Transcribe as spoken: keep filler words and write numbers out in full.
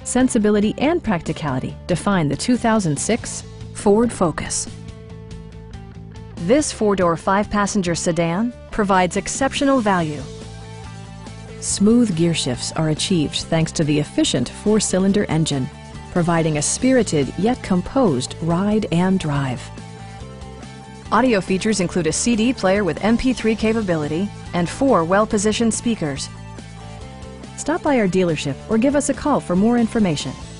sensibility, and practicality define the two thousand six Ford Focus. This four-door, five-passenger sedan provides exceptional value. Smooth gear shifts are achieved thanks to the efficient four-cylinder engine, providing a spirited yet composed ride and drive. Audio features include a C D player with M P three capability and four well-positioned speakers. Stop by our dealership or give us a call for more information.